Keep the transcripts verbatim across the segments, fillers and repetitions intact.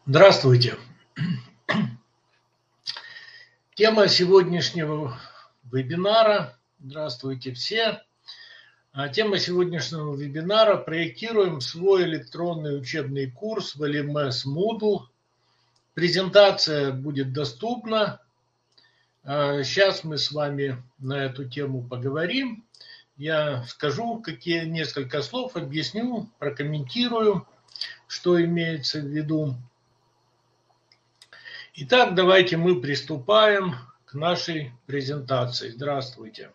Здравствуйте. Тема сегодняшнего вебинара. Здравствуйте все. А Тема сегодняшнего вебинара: проектируем свой электронный учебный курс в эл эм эс Moodle. Презентация будет доступна. Сейчас мы с вами на эту тему поговорим. Я скажу какие несколько слов, объясню, прокомментирую, что имеется в виду. Итак, давайте мы приступаем к нашей презентации. Здравствуйте.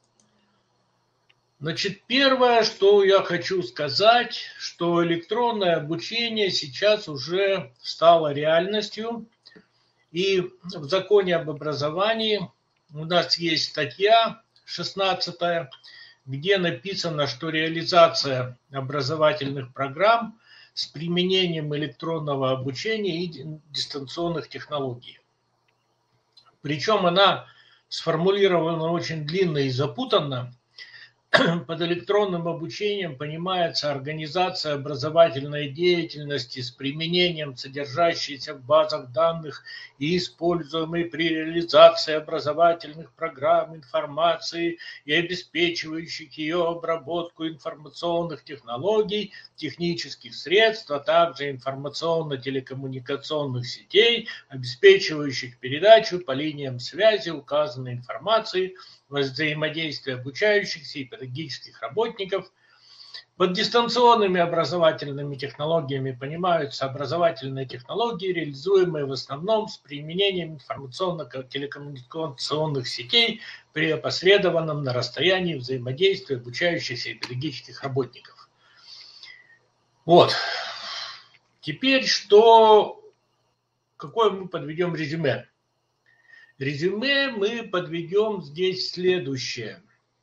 Значит, первое, что я хочу сказать, что электронное обучение сейчас уже стало реальностью. И в законе об образовании у нас есть статья шестнадцатая, где написано, что реализация образовательных программ с применением электронного обучения и дистанционных технологий. Причем она сформулирована очень длинно и запутанно. Под электронным обучением понимается организация образовательной деятельности с применением содержащейся в базах данных и используемой при реализации образовательных программ информации и обеспечивающих ее обработку информационных технологий, технических средств, а также информационно-телекоммуникационных сетей, обеспечивающих передачу по линиям связи указанной информации, взаимодействие обучающихся и педагогических работников. Под дистанционными образовательными технологиями понимаются образовательные технологии, реализуемые в основном с применением информационно-телекоммуникационных сетей при опосредованном на расстоянии взаимодействии обучающихся и педагогических работников. Вот. Теперь что, какое мы подведем резюме? Резюме мы подведем здесь следующее,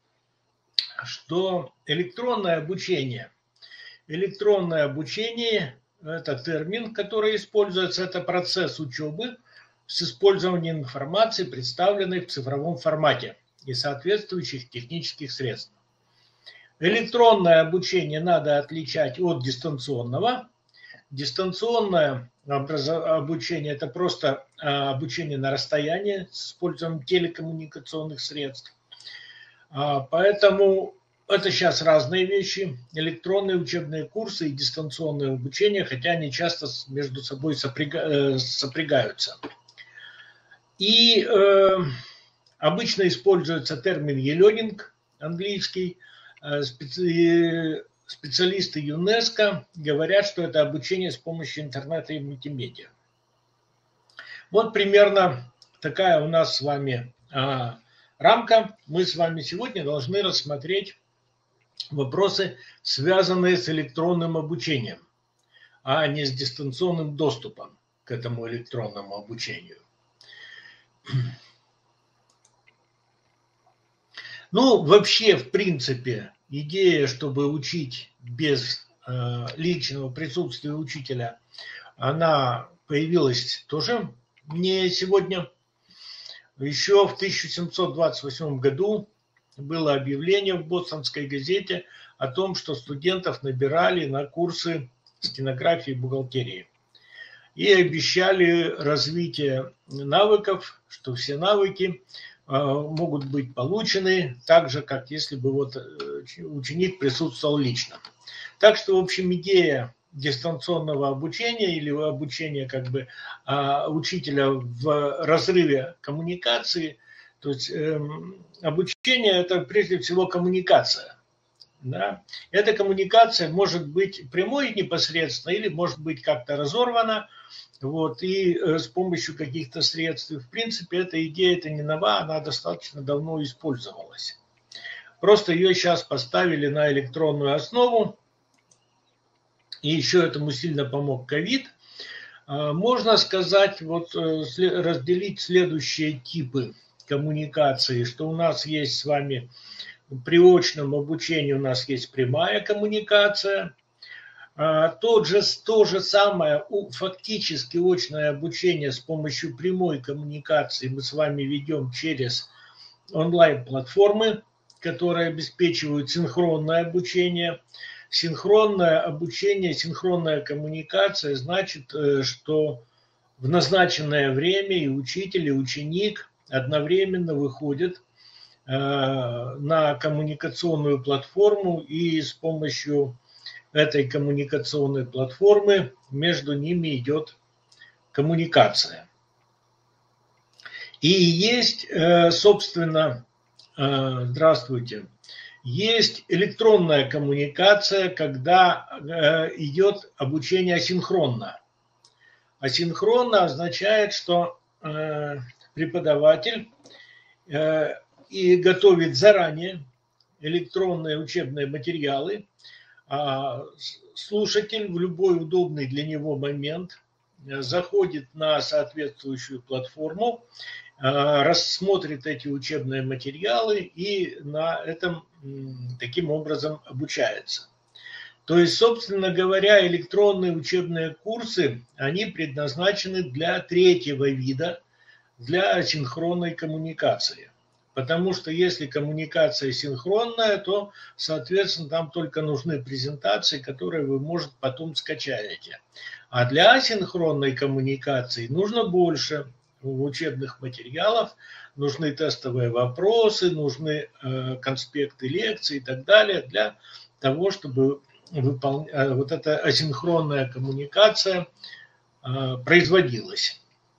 что электронное обучение. Электронное обучение – это термин, который используется, это процесс учебы с использованием информации, представленной в цифровом формате и соответствующих технических средств. Электронное обучение надо отличать от дистанционного. Дистанционное обучение – это просто обучение на расстоянии с использованием телекоммуникационных средств. Поэтому это сейчас разные вещи. Электронные учебные курсы и дистанционное обучение, хотя они часто между собой сопрягаются. И э, обычно используется термин e-learning, английский. Специ... Специалисты ЮНЕСКО говорят, что это обучение с помощью интернета и мультимедиа. Вот примерно такая у нас с вами а, рамка. Мы с вами сегодня должны рассмотреть вопросы, связанные с электронным обучением, а не с дистанционным доступом к этому электронному обучению. Ну, вообще, в принципе, идея, чтобы учить без э, личного присутствия учителя, она появилась тоже не сегодня. Еще в тысяча семьсот двадцать восьмом году было объявление в Бостонской газете о том, что студентов набирали на курсы стенографии и бухгалтерии. И обещали развитие навыков, что все навыки могут быть получены так же, как если бы вот ученик присутствовал лично. Так что, в общем, идея дистанционного обучения или обучения как бы учителя в разрыве коммуникации, то есть обучение – это прежде всего коммуникация. Да? Эта коммуникация может быть прямой непосредственно или может быть как-то разорвана. Вот, и э, с помощью каких-то средств. В принципе, эта идея это не нова, она достаточно давно использовалась. Просто ее сейчас поставили на электронную основу. И еще этому сильно помог ковид. Э, можно сказать, вот э, разделить следующие типы коммуникации, что у нас есть с вами при очном обучении, у нас есть прямая коммуникация. Тот же, то же самое фактически очное обучение с помощью прямой коммуникации мы с вами ведем через онлайн-платформы, которые обеспечивают синхронное обучение. Синхронное обучение, синхронная коммуникация значит, что в назначенное время и учитель, и ученик одновременно выходят на коммуникационную платформу, и с помощью этой коммуникационной платформы между ними идет коммуникация. И есть, собственно, здравствуйте, есть электронная коммуникация, когда идет обучение асинхронно. Асинхронно означает, что преподаватель и готовит заранее электронные учебные материалы, а слушатель в любой удобный для него момент заходит на соответствующую платформу, рассмотрит эти учебные материалы и на этом таким образом обучается. То есть, собственно говоря, электронные учебные курсы, они предназначены для третьего вида, для асинхронной коммуникации. Потому что если коммуникация синхронная, то, соответственно, там только нужны презентации, которые вы, может, потом скачаете. А для асинхронной коммуникации нужно больше учебных материалов, нужны тестовые вопросы, нужны э, конспекты лекций и так далее для того, чтобы выпол... вот эта асинхронная коммуникация э, производилась.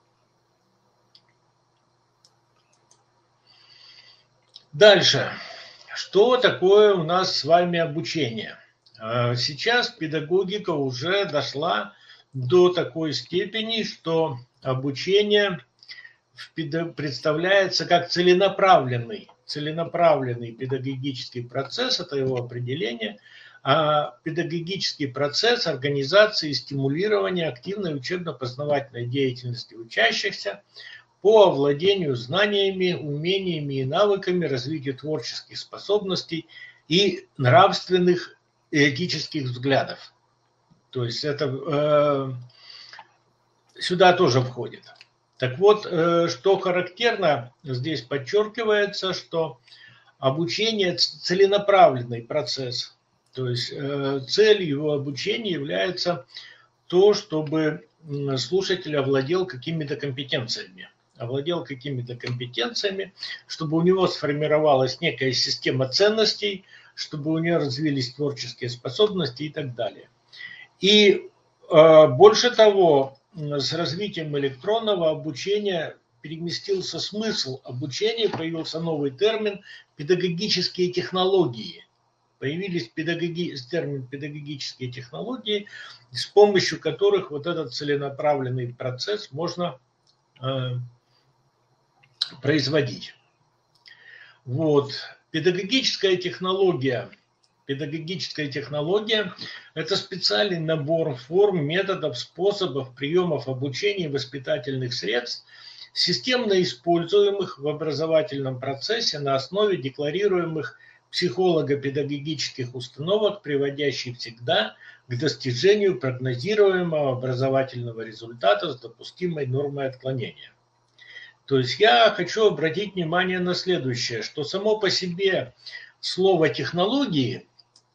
Дальше. Что такое у нас с вами обучение? Сейчас педагогика уже дошла до такой степени, что обучение представляется как целенаправленный, целенаправленный педагогический процесс, это его определение, а педагогический процесс организации и стимулирования активной учебно-познавательной деятельности учащихся по овладению знаниями, умениями и навыками, развитию творческих способностей и нравственных и этических взглядов. То есть это э, сюда тоже входит. Так вот, э, что характерно, здесь подчеркивается, что обучение – целенаправленный процесс. То есть э, целью его обучения является то, чтобы слушатель овладел какими-то компетенциями. овладел какими-то компетенциями, чтобы у него сформировалась некая система ценностей, чтобы у него развились творческие способности и так далее. И э, больше того, с развитием электронного обучения переместился смысл обучения, появился новый термин «педагогические технологии». Появились педагоги, термин «педагогические технологии», с помощью которых вот этот целенаправленный процесс можно э, производить. Вот. Педагогическая технология. Педагогическая технология – это специальный набор форм, методов, способов, приемов обучения и воспитательных средств, системно используемых в образовательном процессе на основе декларируемых психолого-педагогических установок, приводящих всегда к достижению прогнозируемого образовательного результата с допустимой нормой отклонения. То есть я хочу обратить внимание на следующее, что само по себе слово технологии,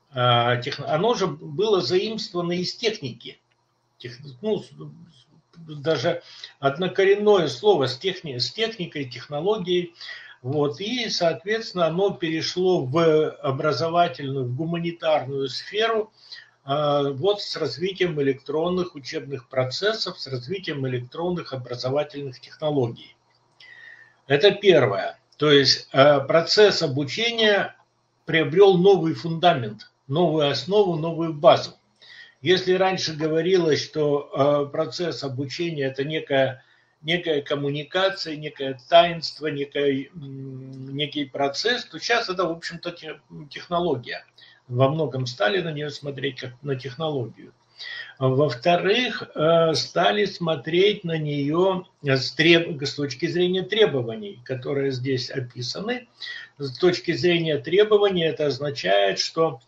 оно же было заимствовано из техники. Ну, даже однокоренное слово с, техни, с техникой, технологией. Вот, и, соответственно, оно перешло в образовательную, в гуманитарную сферу вот с развитием электронных учебных процессов, с развитием электронных образовательных технологий. Это первое. То есть процесс обучения приобрел новый фундамент, новую основу, новую базу. Если раньше говорилось, что процесс обучения – это некая, некая коммуникация, некое таинство, некий, некий процесс, то сейчас это, в общем-то, технология. Во многом стали на нее смотреть как на технологию. Во-вторых, стали смотреть на нее с, треб... с точки зрения требований, которые здесь описаны. С точки зрения требований это означает, что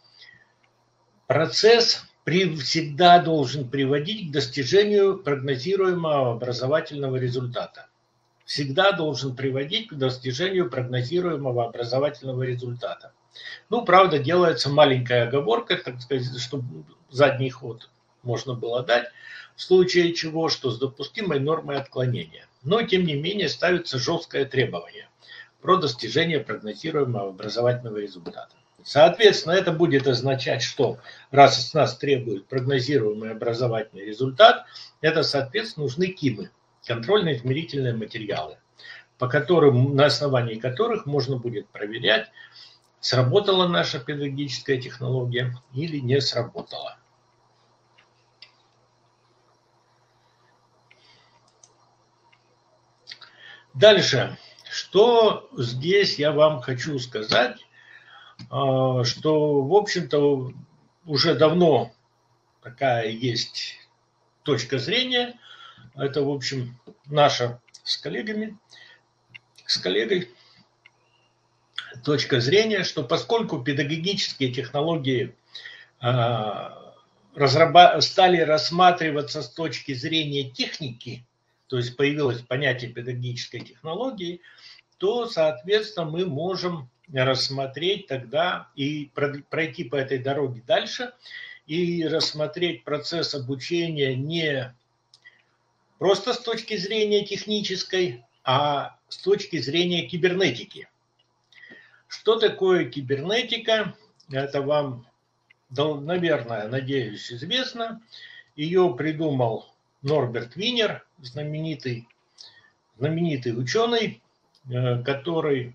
процесс всегда должен приводить к достижению прогнозируемого образовательного результата. Всегда должен приводить к достижению прогнозируемого образовательного результата. Ну, правда, делается маленькая оговорка, так сказать, чтобы задний ход можно было дать, в случае чего, что с допустимой нормой отклонения. Но, тем не менее, ставится жесткое требование про достижение прогнозируемого образовательного результата. Соответственно, это будет означать, что раз с нас требует прогнозируемый образовательный результат, это, соответственно, нужны КИМы, контрольно-измерительные материалы, по которым, на основании которых можно будет проверять, сработала наша педагогическая технология или не сработала. Дальше, что здесь я вам хочу сказать, что, в общем-то, уже давно такая есть точка зрения. Это, в общем, наша с коллегами, с коллегой точка зрения, что поскольку педагогические технологии стали рассматриваться с точки зрения техники, то есть появилось понятие педагогической технологии, то, соответственно, мы можем рассмотреть тогда и пройти по этой дороге дальше и рассмотреть процесс обучения не просто с точки зрения технической, а с точки зрения кибернетики. Что такое кибернетика? Это вам, наверное, надеюсь, известно. Ее придумал Норберт Винер, знаменитый, знаменитый ученый, который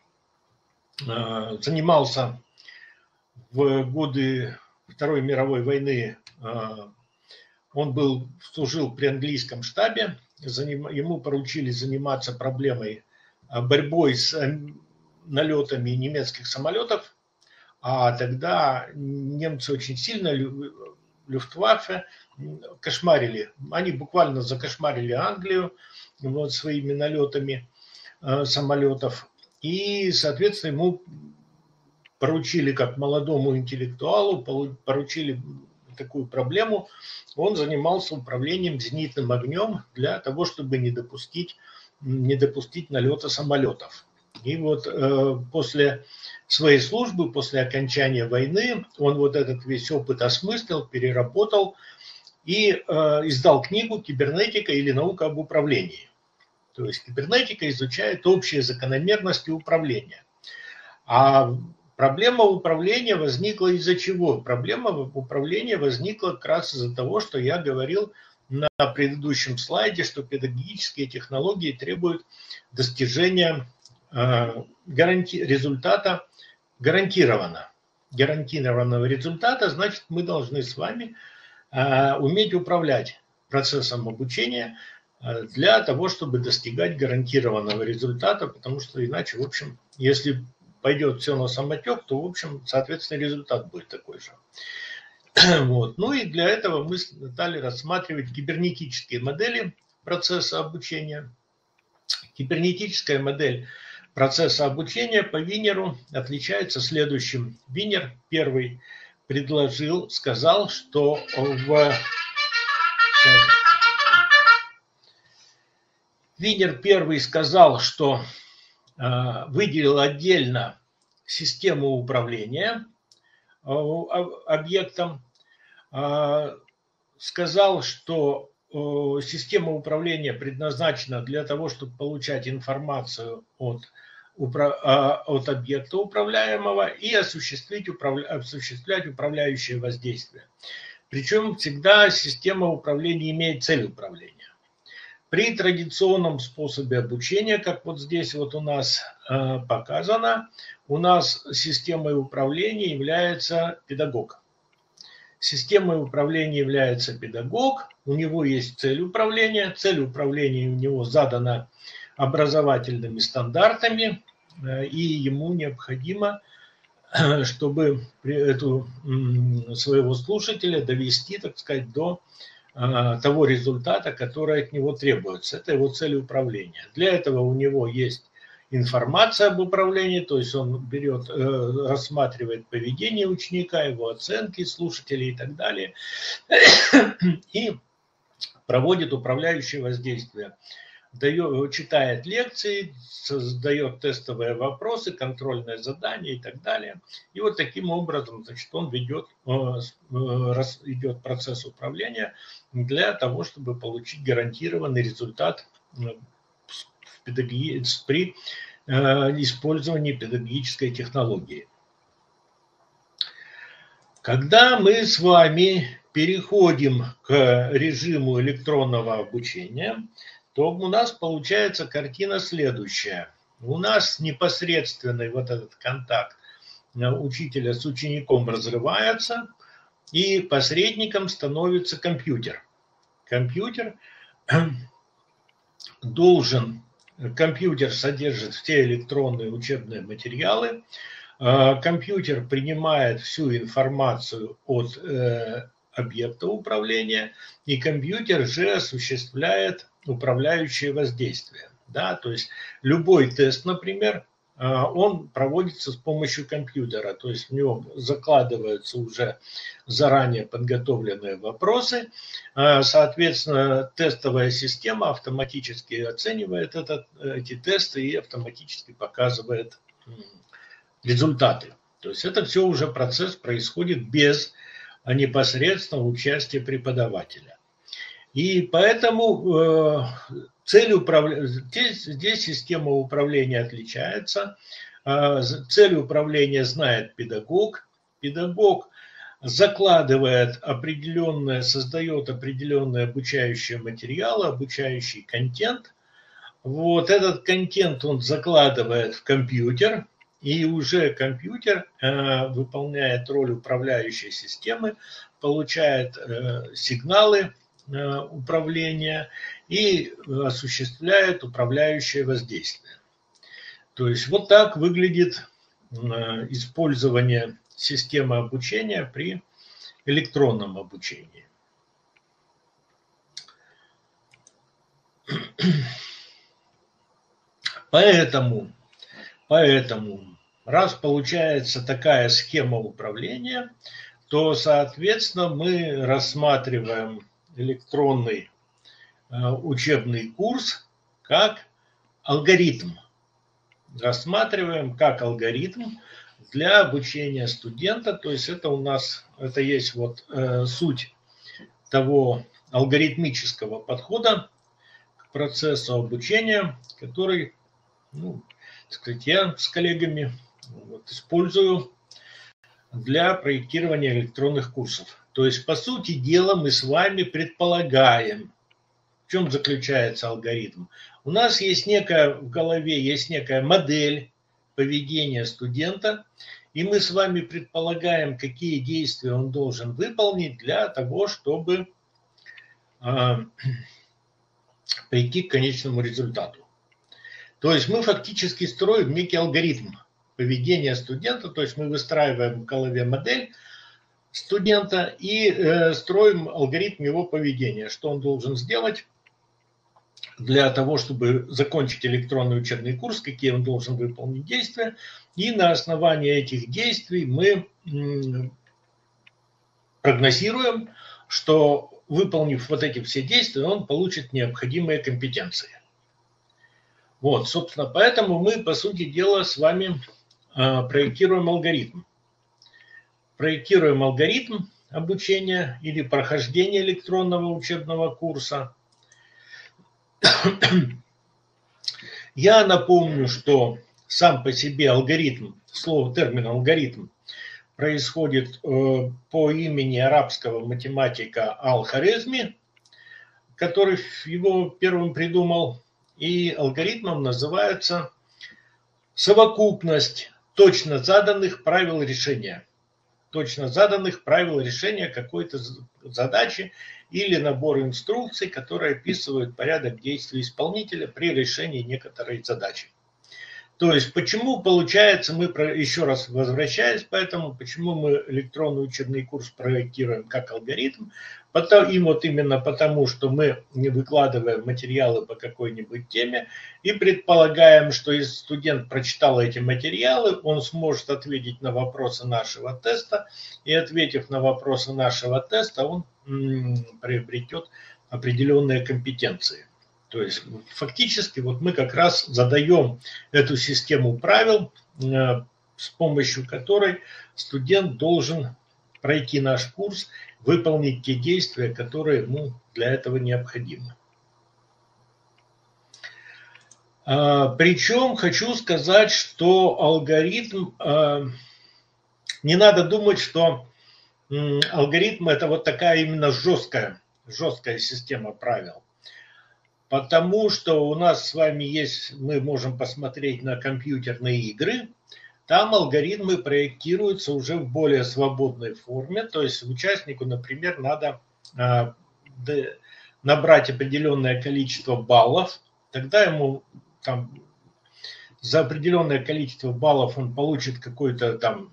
занимался в годы Второй мировой войны. Он был, служил при английском штабе, ему поручили заниматься проблемой борьбой с налетами немецких самолетов, а тогда немцы очень сильно, Люфтваффе, кошмарили, они буквально закошмарили Англию вот, своими налетами э, самолетов, и, соответственно, ему поручили, как молодому интеллектуалу, поручили такую проблему, он занимался управлением зенитным огнем для того, чтобы не допустить, не допустить налета самолетов. И вот э, после своей службы, после окончания войны, он вот этот весь опыт осмыслил, переработал и э, издал книгу «Кибернетика или наука об управлении». То есть кибернетика изучает общие закономерности управления. А проблема управления возникла из-за чего? Проблема управления возникла как раз из-за того, что я говорил на предыдущем слайде, что педагогические технологии требуют достижения гаранти... результата гарантированно. Гарантированного результата, значит, мы должны с вами э, уметь управлять процессом обучения э, для того, чтобы достигать гарантированного результата, потому что иначе, в общем, если пойдет все на самотек, то, в общем, соответственно, результат будет такой же. Вот. Ну и для этого мы стали рассматривать кибернетические модели процесса обучения. Кибернетическая модель процесса обучения по Винеру отличается следующим. Винер первый предложил, сказал, что в... Винер первый сказал, что э, выделил отдельно систему управления э, объектом, э, сказал, что э, система управления предназначена для того, чтобы получать информацию от от объекта управляемого и осуществить, управля... осуществлять управляющее воздействие. Причем всегда система управления имеет цель управления. При традиционном способе обучения, как вот здесь вот у нас э, показано, у нас системой управления является педагог. Системой управления является педагог, у него есть цель управления, цель управления у него задана образовательными стандартами, и ему необходимо, чтобы эту, своего слушателя довести, так сказать, до того результата, который от него требуется. Это его цель управления. Для этого у него есть информация об управлении, то есть он берет, рассматривает поведение ученика, его оценки, слушателей и так далее, и проводит управляющее воздействие дает, читает лекции, создает тестовые вопросы, контрольные задания и так далее. И вот таким образом, значит, он ведет, идет процесс управления для того, чтобы получить гарантированный результат при использовании педагогической технологии. Когда мы с вами переходим к режиму электронного обучения, то у нас получается картина следующая. У нас непосредственный вот этот контакт учителя с учеником разрывается, и посредником становится компьютер. Компьютер должен, компьютер содержит все электронные учебные материалы, компьютер принимает всю информацию от э, объекта управления, и компьютер же осуществляет управляющее воздействие. Да? То есть любой тест, например, он проводится с помощью компьютера, то есть в него закладываются уже заранее подготовленные вопросы, соответственно, тестовая система автоматически оценивает этот, эти тесты и автоматически показывает результаты. То есть это все уже процесс происходит без непосредственного участия преподавателя. И поэтому э, цель управления, здесь, здесь система управления отличается. Э, цель управления знает педагог. Педагог закладывает определенное, создает определенные обучающие материалы, обучающий контент. Вот этот контент он закладывает в компьютер. И уже компьютер э, выполняет роль управляющей системы, получает э, сигналы э, управления и осуществляет управляющее воздействие. То есть вот так выглядит э, использование системы обучения при электронном обучении. Поэтому Поэтому, раз получается такая схема управления, то, соответственно, мы рассматриваем электронный э, учебный курс как алгоритм. Рассматриваем как алгоритм для обучения студента. То есть это у нас, это есть вот э, суть того алгоритмического подхода к процессу обучения, который, ну, я с коллегами вот, использую для проектирования электронных курсов. То есть, по сути дела, мы с вами предполагаем, в чем заключается алгоритм. У нас есть некая, в голове есть некая модель поведения студента, и мы с вами предполагаем, какие действия он должен выполнить для того, чтобы э, прийти к конечному результату. То есть мы фактически строим некий алгоритм поведения студента, то есть мы выстраиваем в голове модель студента и э, строим алгоритм его поведения, что он должен сделать для того, чтобы закончить электронный учебный курс, какие он должен выполнить действия, и на основании этих действий мы м, прогнозируем, что, выполнив вот эти все действия, он получит необходимые компетенции. Вот, собственно, поэтому мы, по сути дела, с вами э, проектируем алгоритм. Проектируем алгоритм обучения или прохождения электронного учебного курса. Я напомню, что сам по себе алгоритм, слово, термин алгоритм, происходит э, по имени арабского математика Аль-Хорезми, который его первым придумал. И алгоритмом называется совокупность точно заданных правил решения. Точно заданных правил решения какой-то задачи или набор инструкций, которые описывают порядок действий исполнителя при решении некоторой задачи. То есть, почему получается, мы, еще раз возвращаясь к этому, почему мы электронный учебный курс проектируем как алгоритм, и вот именно потому, что мы не выкладываем материалы по какой-нибудь теме и предполагаем, что если студент прочитал эти материалы, он сможет ответить на вопросы нашего теста, и ответив на вопросы нашего теста, он м, приобретет определенные компетенции. То есть фактически вот мы как раз задаем эту систему правил, с помощью которой студент должен пройти наш курс, выполнить те действия, которые ему для этого необходимы. Причем хочу сказать, что алгоритм, не надо думать, что алгоритм это вот такая именно жесткая, жесткая система правил. Потому что у нас с вами есть, мы можем посмотреть на компьютерные игры, там алгоритмы проектируются уже в более свободной форме, то есть участнику, например, надо а, набрать определенное количество баллов, тогда ему там, за определенное количество баллов он получит какой-то там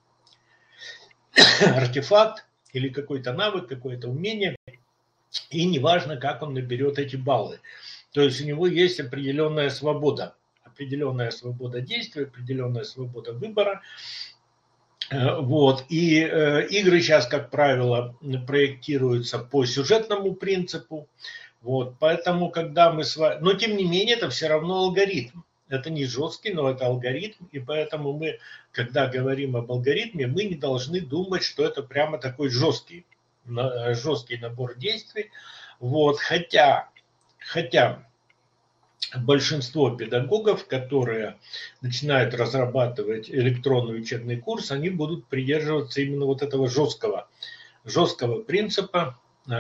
артефакт или какой-то навык, какое-то умение, и неважно, как он наберет эти баллы. То есть у него есть определенная свобода. Определенная свобода действия, определенная свобода выбора. Вот. И э, игры сейчас, как правило, проектируются по сюжетному принципу. Вот. Поэтому, когда мы с вами... Но, тем не менее, это все равно алгоритм. Это не жесткий, но это алгоритм. И поэтому мы, когда говорим об алгоритме, мы не должны думать, что это прямо такой жесткий, жесткий набор действий. Вот. Хотя, хотя... большинство педагогов, которые начинают разрабатывать электронный учебный курс, они будут придерживаться именно вот этого жесткого, жесткого принципа,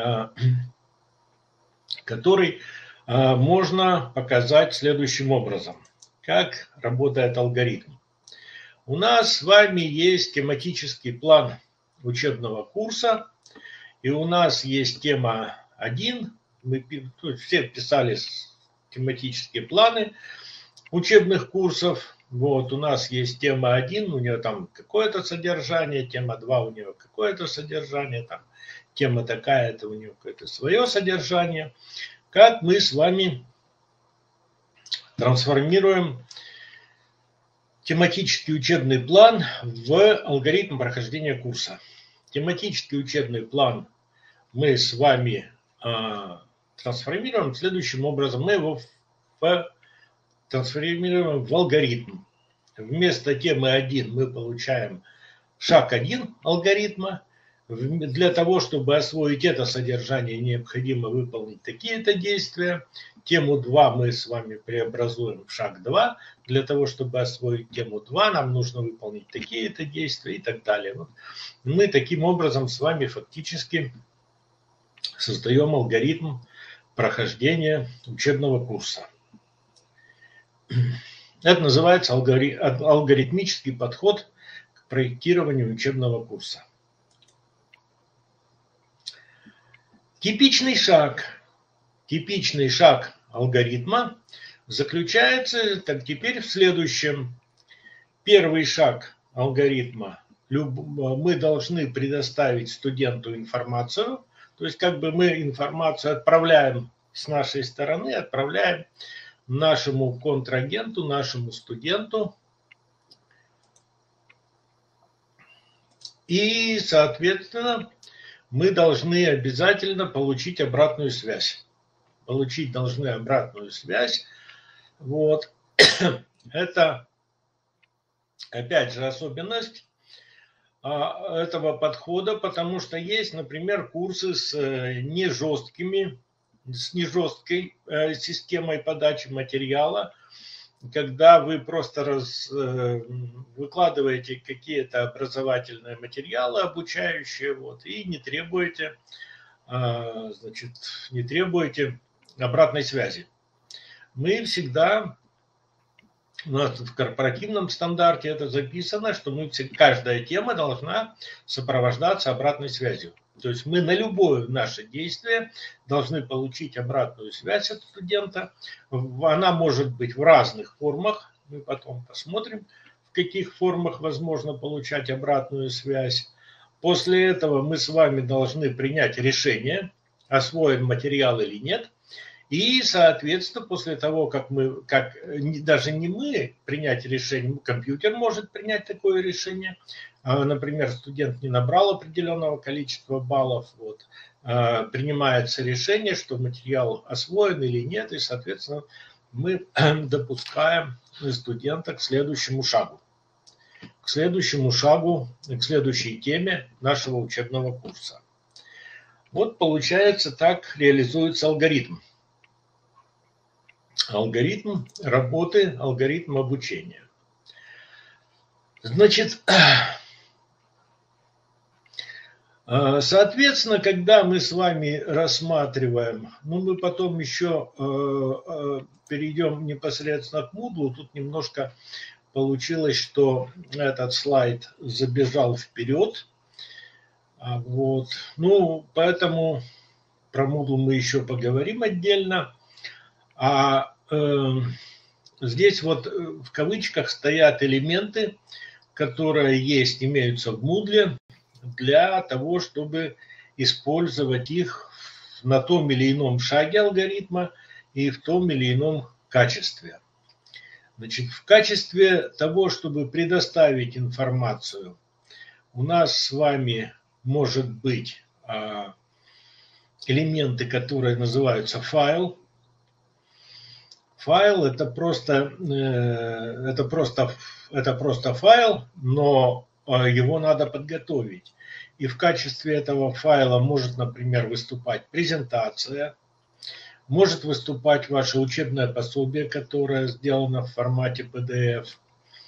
который можно показать следующим образом. Как работает алгоритм. У нас с вами есть тематический план учебного курса, и у нас есть тема один. Мы все писали тематические планы учебных курсов. Вот, у нас есть тема один, у нее там какое-то содержание, тема два, у нее какое-то содержание, там, тема такая, это у нее какое-то свое содержание. Как мы с вами трансформируем тематический учебный план в алгоритм прохождения курса. Тематический учебный план мы с вами а, трансформируем следующим образом. Мы его в, трансформируем в алгоритм. Вместо темы один мы получаем шаг один алгоритма. Для того, чтобы освоить это содержание, необходимо выполнить такие-то действия. Тему два мы с вами преобразуем в шаг два. Для того, чтобы освоить тему два, нам нужно выполнить такие-то действия и так далее. Вот. Мы таким образом с вами фактически создаем алгоритм прохождения учебного курса. Это называется алгоритмический подход к проектированию учебного курса. Типичный шаг, типичный шаг алгоритма заключается так, теперь в следующем. Первый шаг алгоритма. Мы должны предоставить студенту информацию. То есть как бы мы информацию отправляем с нашей стороны, отправляем нашему контрагенту, нашему студенту. И, соответственно, мы должны обязательно получить обратную связь. Получить должны обратную связь. Вот. Это, опять же, особенность этого подхода, потому что есть, например, курсы с нежесткими, с нежесткой системой подачи материала, когда вы просто раз, выкладываете какие-то образовательные материалы, обучающие, вот, и не требуете, значит, не требуете обратной связи. Мы всегда, у нас в корпоративном стандарте это записано, что мы, каждая тема должна сопровождаться обратной связью. То есть мы на любое наше действие должны получить обратную связь от студента. Она может быть в разных формах. Мы потом посмотрим, в каких формах возможно получать обратную связь. После этого мы с вами должны принять решение, освоен материал или нет. И, соответственно, после того, как мы, как даже не мы принять решение, компьютер может принять такое решение. Например, студент не набрал определенного количества баллов, вот, принимается решение, что материал освоен или нет, и, соответственно, мы допускаем студента к следующему шагу. К следующему шагу, к следующей теме нашего учебного курса. Вот получается, так реализуется алгоритм. Алгоритм работы, алгоритм обучения. Значит, соответственно, когда мы с вами рассматриваем, ну, мы потом еще перейдем непосредственно к Moodle, тут немножко получилось, что этот слайд забежал вперед. Вот. Ну, поэтому про Moodle мы еще поговорим отдельно. А э, здесь вот в кавычках стоят элементы, которые есть, имеются в Moodle для того, чтобы использовать их на том или ином шаге алгоритма и в том или ином качестве. Значит, в качестве того, чтобы предоставить информацию, у нас с вами может быть элементы, которые называются файл. Файл это просто, это просто, это просто файл, но его надо подготовить. И в качестве этого файла может, например, выступать презентация, может выступать ваше учебное пособие, которое сделано в формате пи ди эф.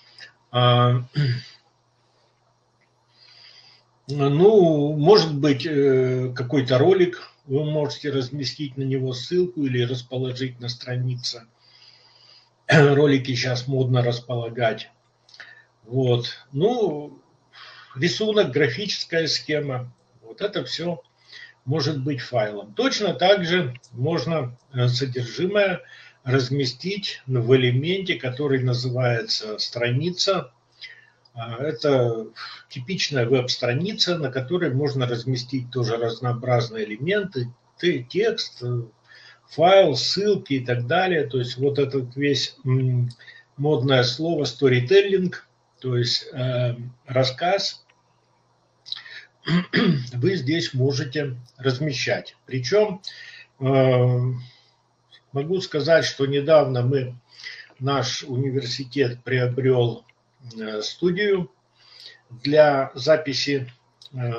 Ну, может быть, какой-то ролик, вы можете разместить на него ссылку или расположить на странице. Ролики сейчас модно располагать. Вот. Ну, рисунок, графическая схема. Вот это все может быть файлом. Точно так же можно содержимое разместить в элементе, который называется страница. Это типичная веб-страница, на которой можно разместить тоже разнообразные элементы, текст, файл, ссылки и так далее. То есть вот этот весь модное слово storytelling, то есть э, рассказ, вы здесь можете размещать. Причем э, могу сказать, что недавно мы, наш университет приобрел э, студию для записи э,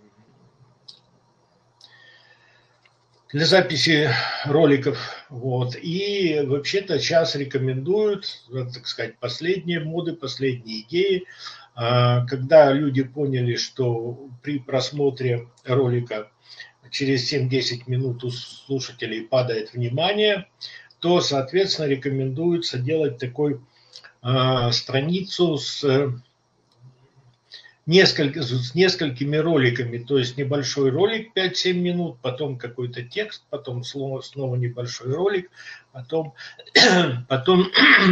для записи роликов. Вот. И вообще-то сейчас рекомендуют, так сказать, последние моды, последние идеи. Когда люди поняли, что при просмотре ролика через семь-десять минут у слушателей падает внимание, то, соответственно, рекомендуется делать такую страницу с Несколько, с несколькими роликами, то есть небольшой ролик пять-семь минут, потом какой-то текст, потом снова, снова небольшой ролик, потом, потом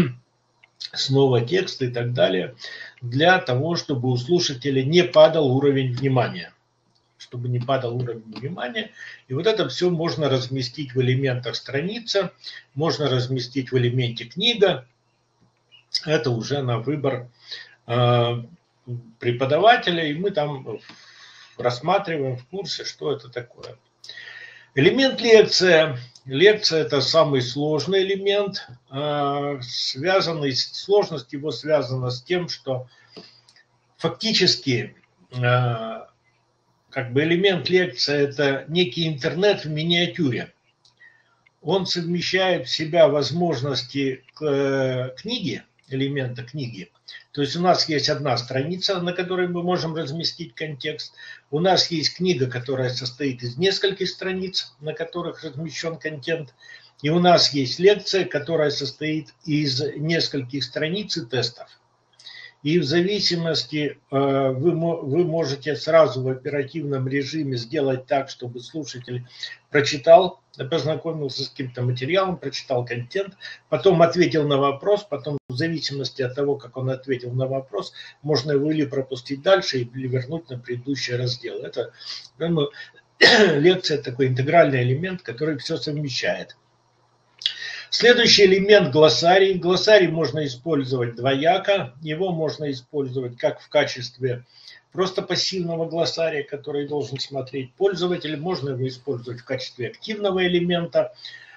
снова текст и так далее, для того, чтобы у слушателя не падал уровень внимания. Чтобы не падал уровень внимания. И вот это все можно разместить в элементах страница, можно разместить в элементе книга. Это уже на выбор преподавателя, и мы там рассматриваем в курсе, что это такое. Элемент лекция. Лекция – это самый сложный элемент. Связанный, сложность его связана с тем, что фактически как бы элемент лекции – это некий интернет в миниатюре. Он совмещает в себя возможности книги, элемента книги. То есть у нас есть одна страница, на которой мы можем разместить контекст. У нас есть книга, которая состоит из нескольких страниц, на которых размещен контент. И у нас есть лекция, которая состоит из нескольких страниц и тестов. И в зависимости вы, вы можете сразу в оперативном режиме сделать так, чтобы слушатель прочитал, познакомился с каким-то материалом, прочитал контент, потом ответил на вопрос, потом в зависимости от того, как он ответил на вопрос, можно его или пропустить дальше, или вернуть на предыдущий раздел. Это ну, лекция такой интегральный элемент, который все совмещает. Следующий элемент – глоссарий. Глоссарий можно использовать двояко. Его можно использовать как в качестве просто пассивного глоссария, который должен смотреть пользователь. Можно его использовать в качестве активного элемента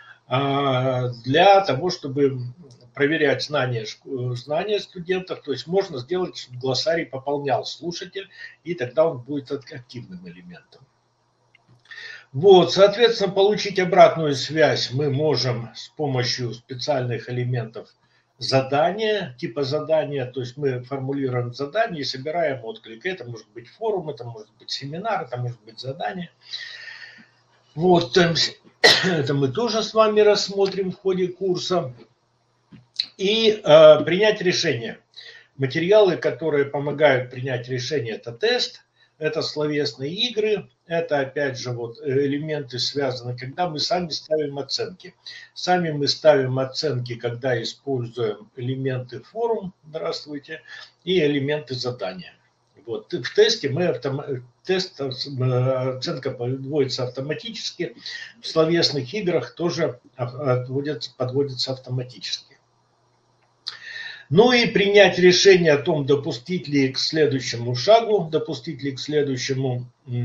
для того, чтобы проверять знания, знания студентов. То есть можно сделать, чтобы глоссарий пополнял слушатель, и тогда он будет активным элементом. Вот, соответственно, получить обратную связь мы можем с помощью специальных элементов задания, типа задания, то есть мы формулируем задание и собираем отклик. Это может быть форум, это может быть семинар, это может быть задание. Вот, это мы тоже с вами рассмотрим в ходе курса. И э, принять решение. Материалы, которые помогают принять решение, это тест, это словесные игры, это опять же вот элементы связаны, когда мы сами ставим оценки. Сами мы ставим оценки, когда используем элементы форум, здравствуйте, и элементы задания. Вот. В тесте мы автом... тест, оценка подводится автоматически, в словесных играх тоже подводится, подводится автоматически. Ну и принять решение о том, допустить ли к следующему шагу, допустить ли к следующему,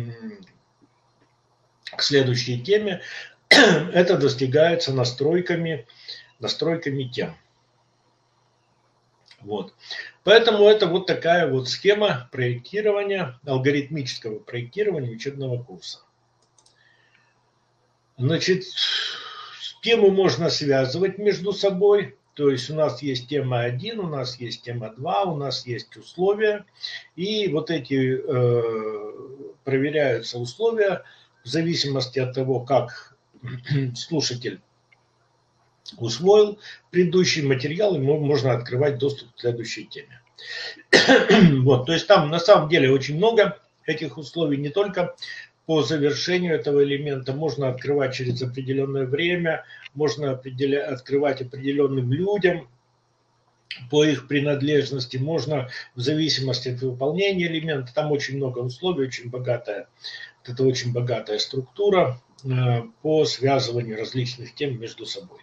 к следующей теме, это достигается настройками, настройками тем. Вот. Поэтому это вот такая вот схема проектирования, алгоритмического проектирования учебного курса. Значит, тему можно связывать между собой. То есть у нас есть тема один, у нас есть тема два, у нас есть условия. И вот эти э, проверяются условия в зависимости от того, как слушатель усвоил предыдущий материал, ему можно открывать доступ к следующей теме. Вот, то есть там на самом деле очень много этих условий, не только по завершению этого элемента, можно открывать через определенное время, можно определя... открывать определенным людям по их принадлежности, можно в зависимости от выполнения элемента, там очень много условий, очень богатая, это очень богатая структура по связыванию различных тем между собой.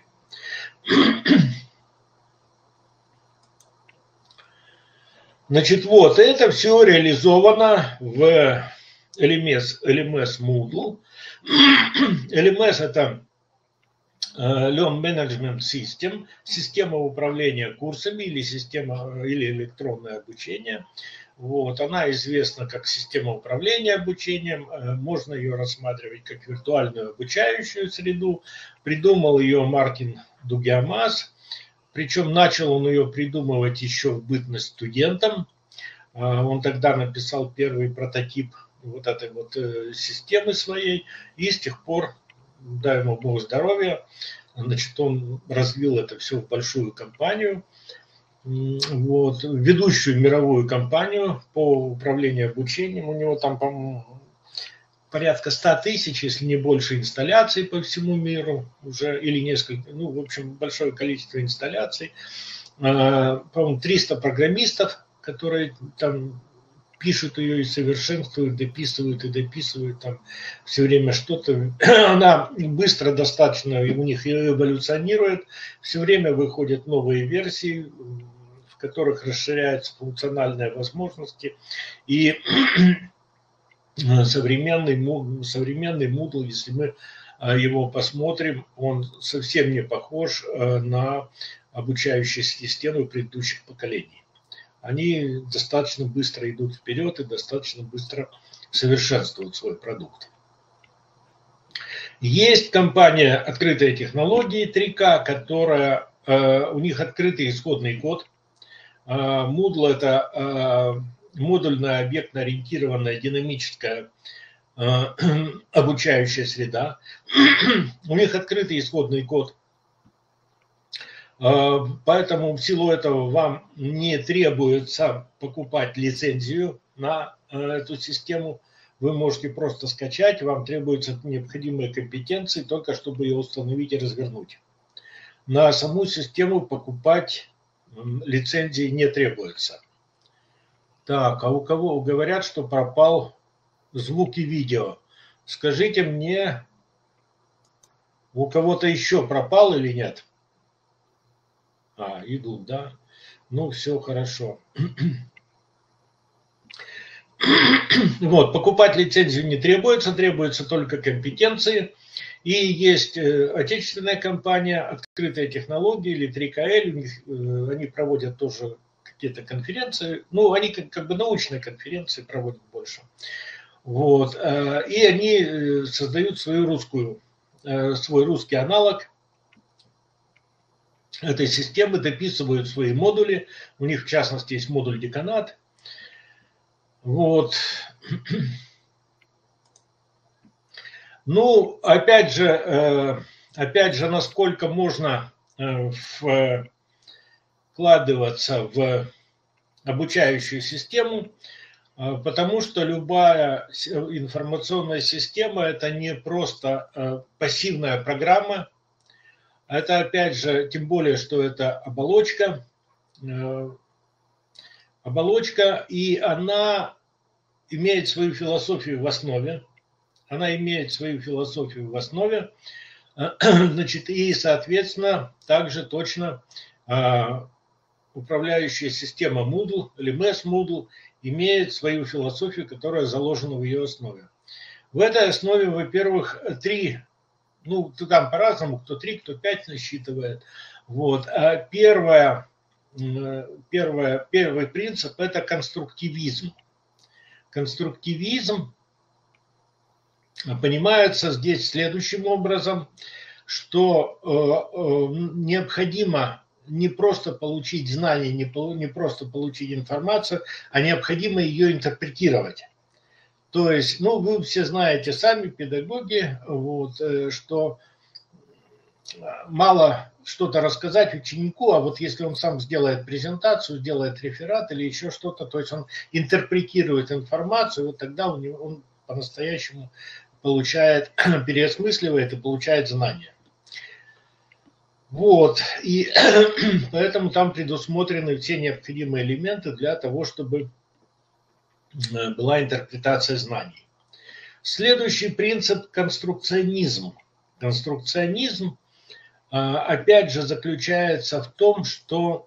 Значит, вот, это все реализовано в эл эм эс, эл эм эс Moodle. эл эм эс это Learn Management System, система управления курсами или система или электронное обучение. Вот, она известна как система управления обучением, можно ее рассматривать как виртуальную обучающую среду. Придумал ее Мартин Дугиамас, причем начал он ее придумывать еще в бытность студентом. Он тогда написал первый прототип вот этой вот системы своей, и с тех пор, дай ему Бог здоровья, значит, он развил это все в большую компанию, вот, ведущую мировую компанию по управлению обучением. У него там, по-моему, порядка ста тысяч, если не больше, инсталляций по всему миру уже, или несколько, ну, в общем, большое количество инсталляций. По-моему, триста программистов, которые там пишут ее и совершенствуют, дописывают и дописывают там все время что-то. Она быстро достаточно у них эволюционирует, все время выходят новые версии, в которых расширяются функциональные возможности. И современный, современный Moodle, если мы его посмотрим, он совсем не похож на обучающие системы предыдущих поколений. Они достаточно быстро идут вперед и достаточно быстро совершенствуют свой продукт. Есть компания «Открытые технологии» три ка, которая, у них открытый исходный код. Moodle – это модульная объектно-ориентированная динамическая обучающая среда. У них открытый исходный код. Поэтому в силу этого вам не требуется покупать лицензию на эту систему. Вы можете просто скачать, вам требуются необходимые компетенции, только чтобы ее установить и развернуть. На саму систему покупать лицензии не требуется. Так, а у кого говорят, что пропал звук и видео? Скажите мне, у кого-то еще пропал или нет? А, идут, да? Ну, все хорошо. Вот, покупать лицензию не требуется, требуются только компетенции. И есть отечественная компания «Открытая технология» или три ка эль, у них, они проводят тоже какие-то конференции, ну, они как, как бы научные конференции проводят больше. Вот, и они создают свою русскую, свой русский аналог этой системы, дописывают свои модули, у них в частности есть модуль деканат. Вот. Ну, опять же, опять же, насколько можно вкладываться в обучающую систему, потому что любая информационная система – это не просто пассивная программа, это, опять же, тем более, что это оболочка, оболочка, и она имеет свою философию в основе, она имеет свою философию в основе, значит, и, соответственно, также точно управляющая система Moodle или эм эс Moodle имеет свою философию, которая заложена в ее основе. В этой основе, во-первых, три, ну, там по-разному, кто три, кто пять насчитывает. Вот. А первое, первое, первый принцип – это конструктивизм. Конструктивизм понимается здесь следующим образом, что необходимо не просто получить знания, не просто получить информацию, а необходимо ее интерпретировать. То есть, ну, вы все знаете сами, педагоги, вот, что мало что-то рассказать ученику, а вот если он сам сделает презентацию, сделает реферат или еще что-то, то есть он интерпретирует информацию, вот тогда у него, он по-настоящему получает, переосмысливает и получает знания. Вот, и поэтому там предусмотрены все необходимые элементы для того, чтобы была интерпретация знаний. Следующий принцип – конструкционизм. Конструкционизм, опять же, заключается в том, что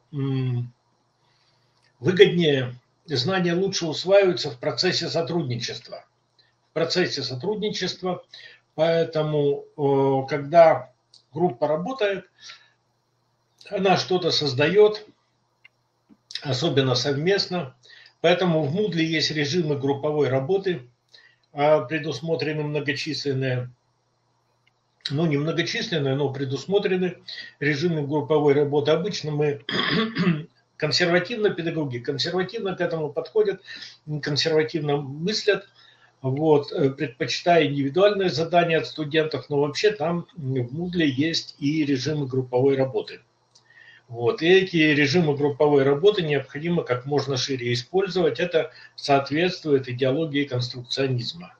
выгоднее, знания лучше усваиваются в процессе сотрудничества. В процессе сотрудничества, поэтому, когда группа работает, она что-то создает, особенно совместно. Поэтому в Moodle есть режимы групповой работы, предусмотрены многочисленные, ну не многочисленные, но предусмотрены режимы групповой работы. Обычно мы консервативно, педагоги консервативно к этому подходят, консервативно мыслят, вот, предпочитая индивидуальные задания от студентов, но вообще там в Moodle есть и режимы групповой работы. Вот. И эти режимы групповой работы необходимо как можно шире использовать. Это соответствует идеологии конструкционизма.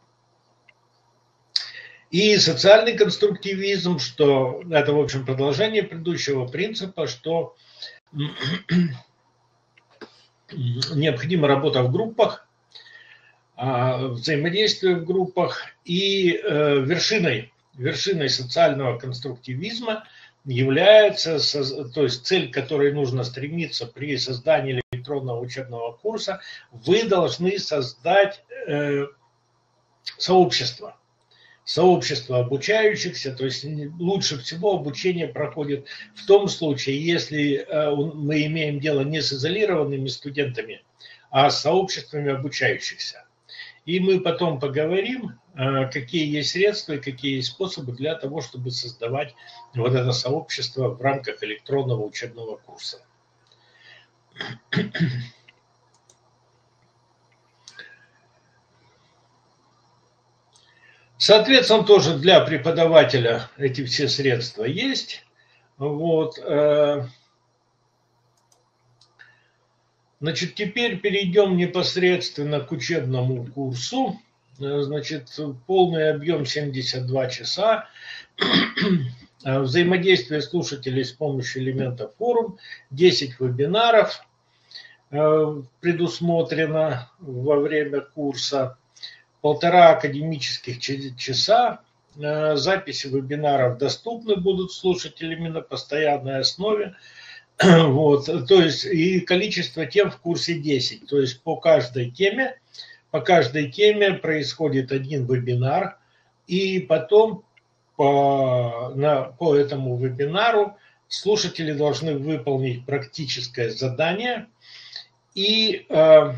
И социальный конструктивизм, что это, в общем, продолжение предыдущего принципа, что необходима работа в группах, взаимодействие в группах, и вершиной, вершиной социального конструктивизма является, то есть цель, к которой нужно стремиться при создании электронного учебного курса, вы должны создать э, сообщество, сообщество обучающихся, то есть лучше всего обучение проходит в том случае, если э, мы имеем дело не с изолированными студентами, а с сообществами обучающихся. И мы потом поговорим, какие есть средства и какие есть способы для того, чтобы создавать вот это сообщество в рамках электронного учебного курса. Соответственно, тоже для преподавателя эти все средства есть. Вот. Значит, теперь перейдем непосредственно к учебному курсу. Значит, полный объем семьдесят два часа. Взаимодействие слушателей с помощью элементов форум. десять вебинаров предусмотрено во время курса. Полтора академических часа. Записи вебинаров доступны будут слушателям на постоянной основе. Вот, то есть и количество тем в курсе десять. То есть по каждой теме, по каждой теме происходит один вебинар, и потом по, на, по этому вебинару слушатели должны выполнить практическое задание, и э,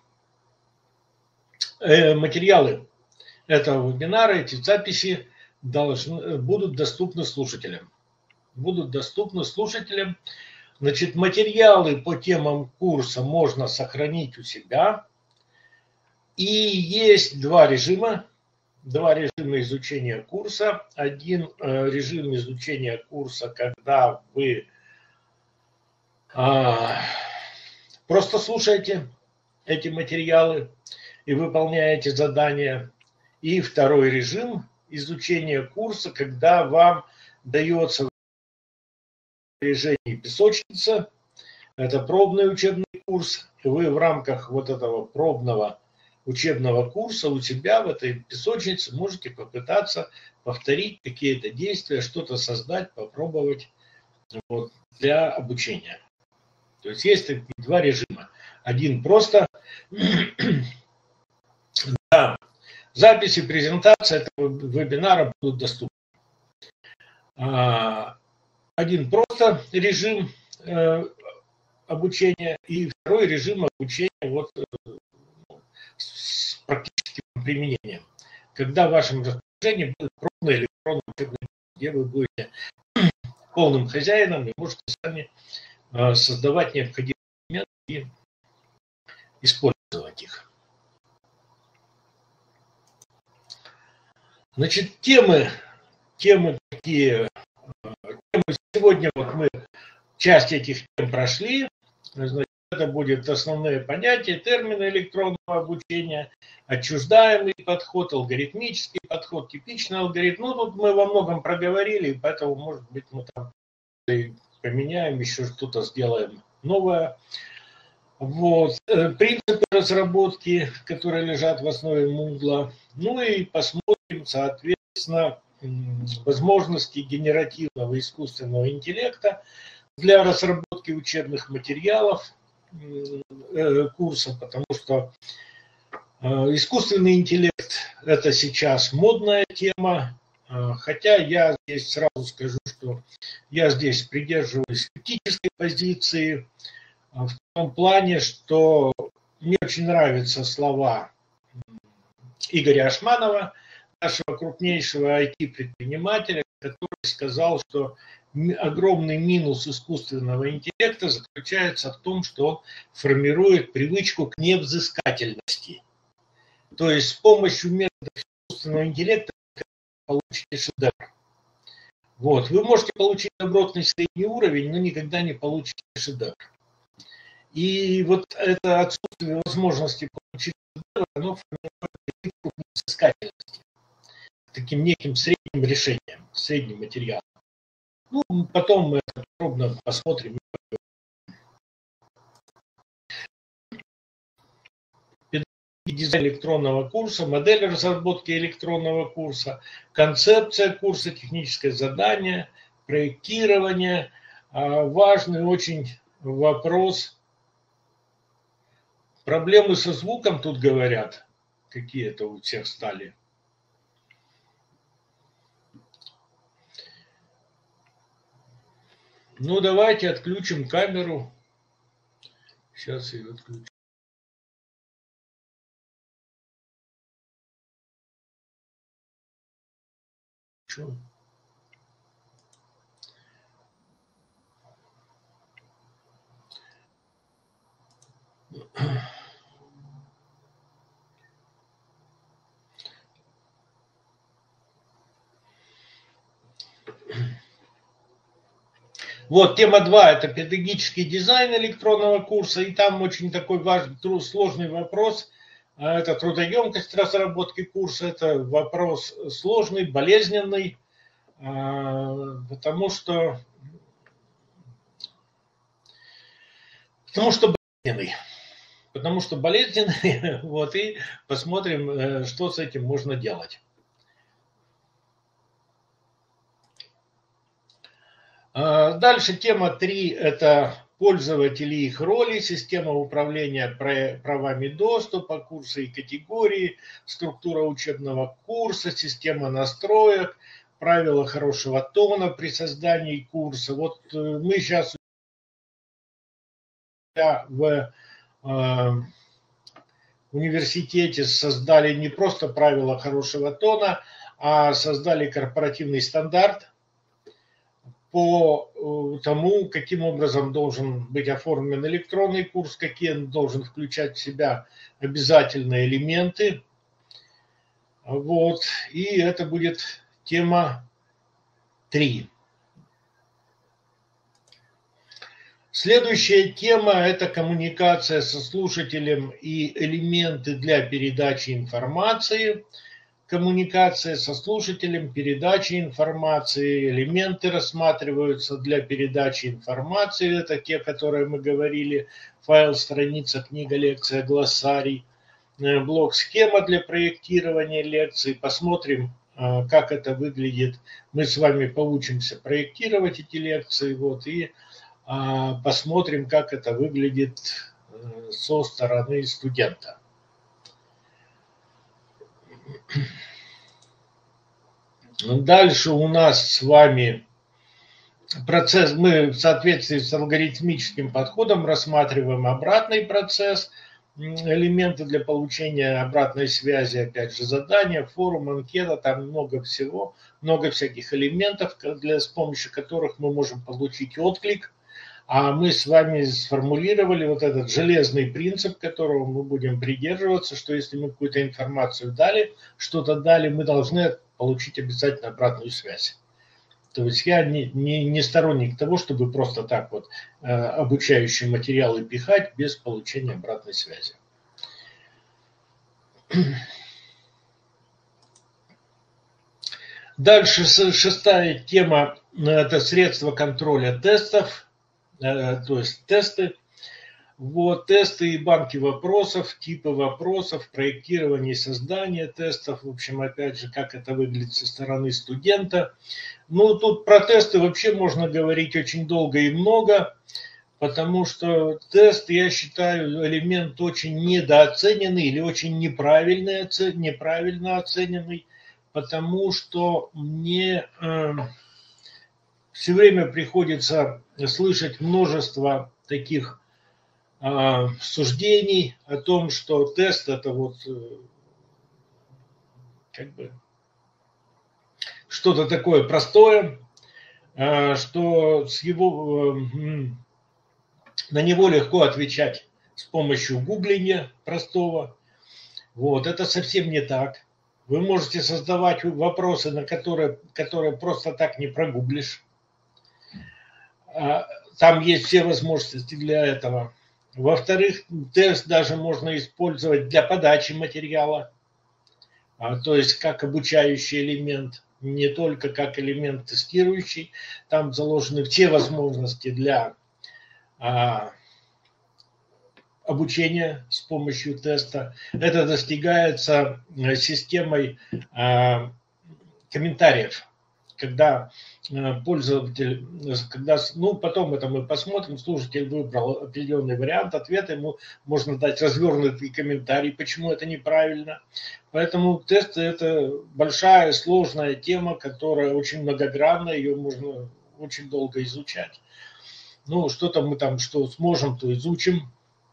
э, материалы этого вебинара, эти записи должны, будут доступны слушателям. Будут доступны слушателям. Значит, материалы по темам курса можно сохранить у себя. И есть два режима. Два режима изучения курса. Один э, режим изучения курса, когда вы э, просто слушаете эти материалы и выполняете задания. И второй режим изучения курса, когда вам дается движение песочница. Это пробный учебный курс. И вы в рамках вот этого пробного учебного курса у себя в этой песочнице можете попытаться повторить какие-то действия, что-то создать, попробовать вот, для обучения. То есть есть такие два режима. Один просто да, записи, презентации этого вебинара будут доступны. Один просто режим э, обучения и второй режим обучения вот, э, с практическим применением. Когда в вашем распоряжении будет пробный электронный учебный, где вы будете полным хозяином и можете сами э, создавать необходимые элементы и использовать их. Значит, темы, темы такие. Сегодня вот мы часть этих тем прошли. Значит, это будут основные понятия, термины электронного обучения, отчуждаемый подход, алгоритмический подход, типичный алгоритм. Ну, тут мы во многом проговорили, поэтому, может быть, мы там поменяем, еще что-то сделаем новое. Вот. Принципы разработки, которые лежат в основе Moodle. Ну и посмотрим, соответственно, возможности генеративного искусственного интеллекта для разработки учебных материалов курса, потому что искусственный интеллект – это сейчас модная тема, хотя я здесь сразу скажу, что я здесь придерживаюсь скептической позиции в том плане, что мне очень нравятся слова Игоря Ашманова, нашего крупнейшего ай ти-предпринимателя, который сказал, что огромный минус искусственного интеллекта заключается в том, что он формирует привычку к невзыскательности. То есть с помощью методов искусственного интеллекта вы получите шедевр. Вот. Вы можете получить добротный средний уровень, но никогда не получите шедевр. И вот это отсутствие возможности получить шедевр, оно формирует привычку к невзыскательности. Таким неким средним решением, средним материалом. Ну, потом мы это подробно посмотрим. Дизайн электронного курса, модель разработки электронного курса, концепция курса, техническое задание, проектирование. Важный очень вопрос. Проблемы со звуком тут говорят, какие-то у всех стали. Ну, давайте отключим камеру. Сейчас ее отключу. Что? Вот, тема два – это педагогический дизайн электронного курса, и там очень такой важный, сложный вопрос. Это трудоемкость разработки курса, это вопрос сложный, болезненный, потому что, потому что болезненный. Потому что болезненный, вот, и посмотрим, что с этим можно делать. Дальше тема три – это пользователи и их роли, система управления правами доступа, курсы и категории, структура учебного курса, система настроек, правила хорошего тона при создании курса. Вот мы сейчас в университете создали не просто правила хорошего тона, а создали корпоративный стандарт по тому, каким образом должен быть оформлен электронный курс, какие он должен включать в себя обязательные элементы. Вот. И это будет тема три. Следующая тема – это коммуникация со слушателем и элементы для передачи информации. Коммуникация со слушателем, передача информации, элементы рассматриваются для передачи информации. Это те, которые мы говорили: файл, страница, книга, лекция, глоссарий, блок, схема для проектирования лекций. Посмотрим, как это выглядит. Мы с вами поучимся проектировать эти лекции, вот, и посмотрим, как это выглядит со стороны студента. Дальше у нас с вами процесс, мы в соответствии с алгоритмическим подходом рассматриваем обратный процесс, элементы для получения обратной связи, опять же задания, форум, анкета, там много всего, много всяких элементов, для, с помощью которых мы можем получить отклик. А мы с вами сформулировали вот этот железный принцип, которого мы будем придерживаться, что если мы какую-то информацию дали, что-то дали, мы должны получить обязательно обратную связь. То есть я не, не, не сторонник того, чтобы просто так вот э, обучающие материалы пихать без получения обратной связи. Дальше шестая тема – это средства контроля тестов. То есть тесты, вот, тесты и банки вопросов, типы вопросов, проектирование и создание тестов, в общем, опять же, как это выглядит со стороны студента. Ну, тут про тесты вообще можно говорить очень долго и много, потому что тест, я считаю, элемент очень недооцененный или очень неправильный, неправильно оцененный, потому что мне э, все время приходится слышать множество таких э, суждений о том, что тест это вот э, как бы что-то такое простое, э, что с его, э, на него легко отвечать с помощью гугления простого. Вот, это совсем не так. Вы можете создавать вопросы, на которые, которые просто так не прогуглишь. Там есть все возможности для этого. Во-вторых, тест даже можно использовать для подачи материала, то есть как обучающий элемент, не только как элемент тестирующий. Там заложены все возможности для обучения с помощью теста. Это достигается системой комментариев, когда пользователь, когда, ну, потом это мы посмотрим, слушатель выбрал определенный вариант ответа, ему можно дать развернутый комментарий, почему это неправильно. Поэтому тесты – это большая, сложная тема, которая очень многогранная, ее можно очень долго изучать. Ну, что-то мы там, что сможем, то изучим.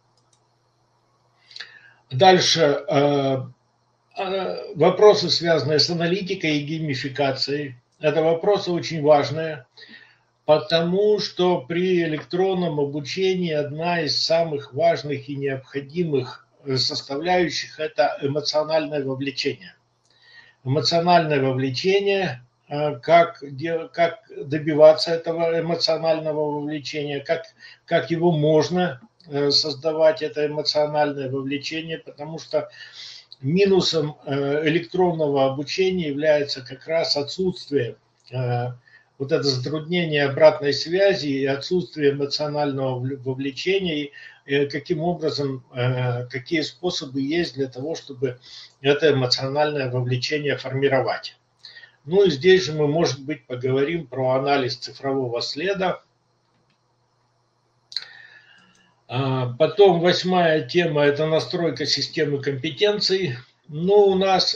Дальше вопросы, связанные с аналитикой и геймификацией. Это вопросы очень важные, потому что при электронном обучении одна из самых важных и необходимых составляющих – это эмоциональное вовлечение. Эмоциональное вовлечение, как, как добиваться этого эмоционального вовлечения, как, как его можно создавать, это эмоциональное вовлечение, потому что минусом электронного обучения является как раз отсутствие, вот это затруднение обратной связи и отсутствие эмоционального вовлечения, и каким образом, какие способы есть для того, чтобы это эмоциональное вовлечение формировать. Ну и здесь же мы, может быть, поговорим про анализ цифрового следа. Потом восьмая тема – это настройка системы компетенций. Ну, у нас,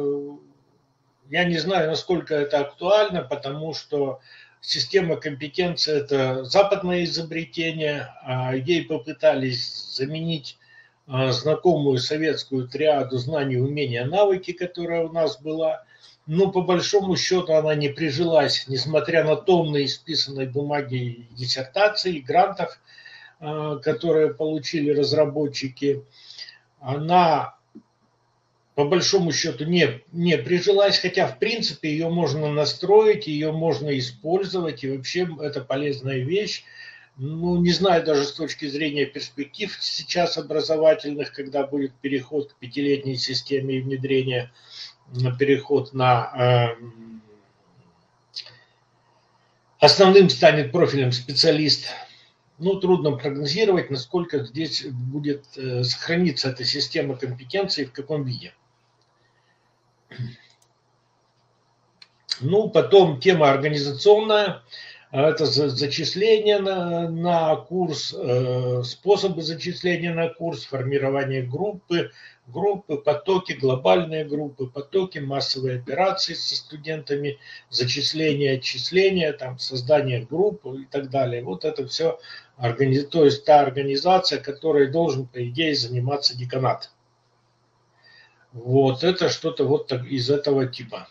я не знаю, насколько это актуально, потому что система компетенций – это западное изобретение, а ей попытались заменить знакомую советскую триаду знаний, умения, навыки, которая у нас была. Но по большому счету она не прижилась, несмотря на тонны исписанной бумаги диссертаций, грантов, которые получили разработчики. Она по большому счету не, не прижилась, хотя в принципе ее можно настроить, ее можно использовать, и вообще это полезная вещь. Ну, не знаю даже с точки зрения перспектив сейчас образовательных, когда будет переход к пятилетней системе и внедрение, переход на... Э, основным станет профилем специалист. Ну, трудно прогнозировать, насколько здесь будет э, сохраниться эта система компетенций, в каком виде. Ну, потом тема организационная. Это зачисление на, на курс, э, способы зачисления на курс, формирование группы, группы, потоки, глобальные группы, потоки, массовые операции со студентами, зачисление, отчисление, там, создание групп и так далее. Вот это все, органи... то есть та организация, которой должен, по идее, заниматься деканат. Вот это что-то вот так, из этого типа.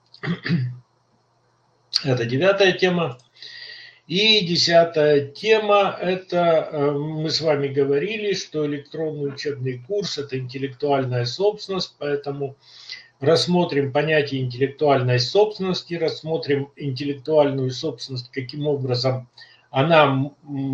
Это девятая тема. И десятая тема, это мы с вами говорили, что электронный учебный курс – это интеллектуальная собственность, поэтому рассмотрим понятие интеллектуальной собственности, рассмотрим интеллектуальную собственность, каким образом она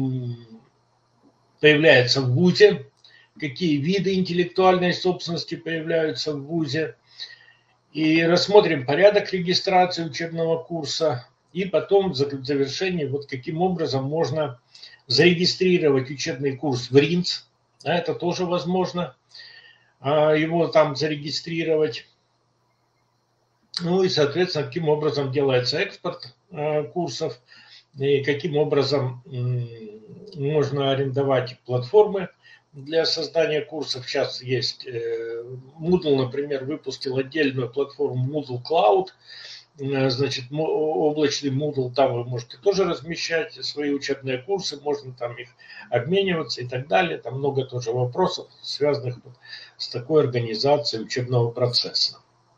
появляется в ВУЗе, какие виды интеллектуальной собственности появляются в ВУЗе, и рассмотрим порядок регистрации учебного курса. И потом в завершении, вот каким образом можно зарегистрировать учебный курс в РИНЦ. А это тоже возможно, его там зарегистрировать. Ну и, соответственно, каким образом делается экспорт курсов, и каким образом можно арендовать платформы для создания курсов. Сейчас есть Moodle, например, выпустил отдельную платформу Moodle Cloud. Значит, облачный Moodle, там вы можете тоже размещать свои учебные курсы, можно там их обмениваться и так далее. Там много тоже вопросов, связанных с такой организацией учебного процесса.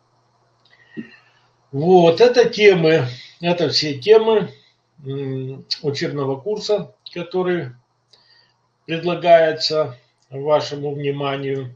Вот, это темы, это все темы учебного курса, который предлагается вашему вниманию.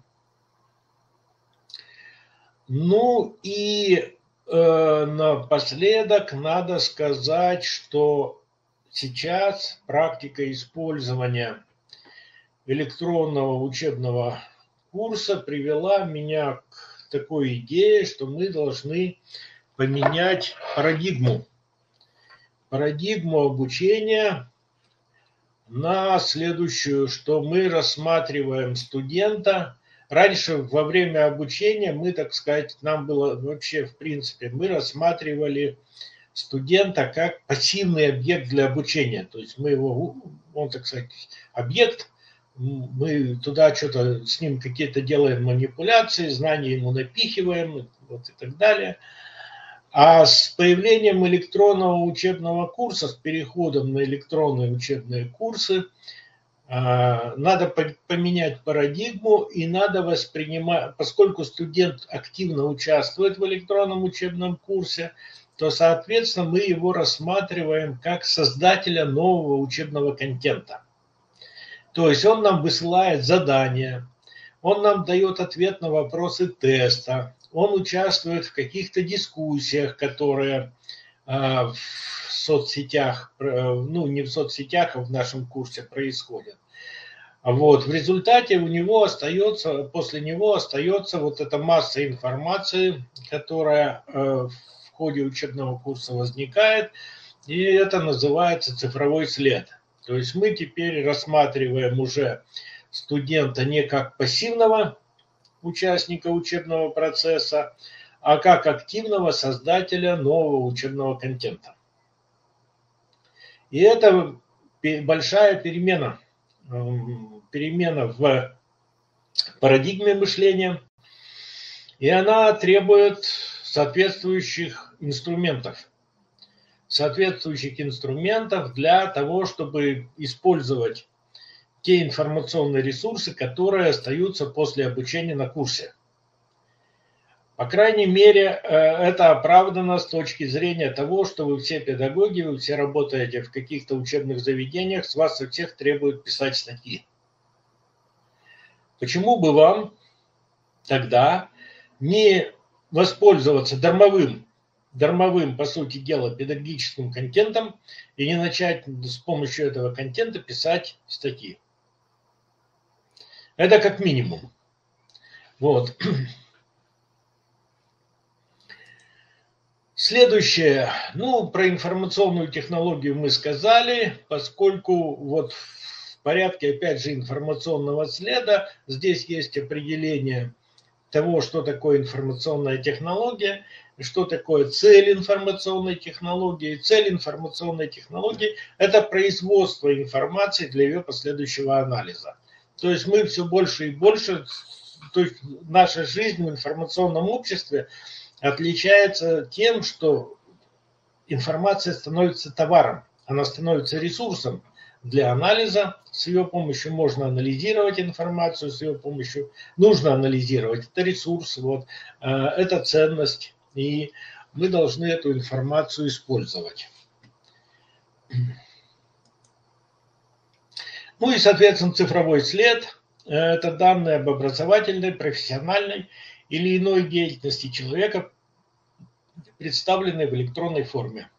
Ну и напоследок надо сказать, что сейчас практика использования электронного учебного курса привела меня к такой идее, что мы должны поменять парадигму. Парадигму обучения на следующую, что мы рассматриваем студента. Раньше во время обучения мы, так сказать, нам было вообще, в принципе, мы рассматривали студента как пассивный объект для обучения. То есть мы его, он, так сказать, объект, мы туда что-то с ним какие-то делаем манипуляции, знания ему напихиваем, вот и так далее. А с появлением электронного учебного курса, с переходом на электронные учебные курсы, надо поменять парадигму и надо воспринимать, поскольку студент активно участвует в электронном учебном курсе, то, соответственно, мы его рассматриваем как создателя нового учебного контента. То есть он нам высылает задания, он нам дает ответ на вопросы теста, он участвует в каких-то дискуссиях, которые в соцсетях, ну не в соцсетях, а в нашем курсе происходят. Вот, в результате у него остается, после него остается вот эта масса информации, которая в ходе учебного курса возникает, и это называется цифровой след. То есть мы теперь рассматриваем уже студента не как пассивного участника учебного процесса, а как активного создателя нового учебного контента. И это большая перемена, перемена в парадигме мышления, и она требует соответствующих инструментов. Соответствующих инструментов для того, чтобы использовать те информационные ресурсы, которые остаются после обучения на курсе. По крайней мере, это оправдано с точки зрения того, что вы все педагоги, вы все работаете в каких-то учебных заведениях, с вас у всех требуют писать статьи. Почему бы вам тогда не воспользоваться дармовым, дармовым, по сути дела, педагогическим контентом и не начать с помощью этого контента писать статьи? Это как минимум. Вот. Следующее, ну, про информационную технологию мы сказали, поскольку вот в порядке, опять же, информационного следа, здесь есть определение того, что такое информационная технология, что такое цель информационной технологии. Цель информационной технологии – это производство информации для ее последующего анализа. То есть мы все больше и больше, то есть наша жизнь в информационном обществе отличается тем, что информация становится товаром, она становится ресурсом для анализа. С ее помощью можно анализировать информацию, с ее помощью нужно анализировать. Это ресурс, вот, это ценность, и мы должны эту информацию использовать. Ну и, соответственно, цифровой след – это данные об образовательной, профессиональной или иной деятельности человека, представленные в электронной форме.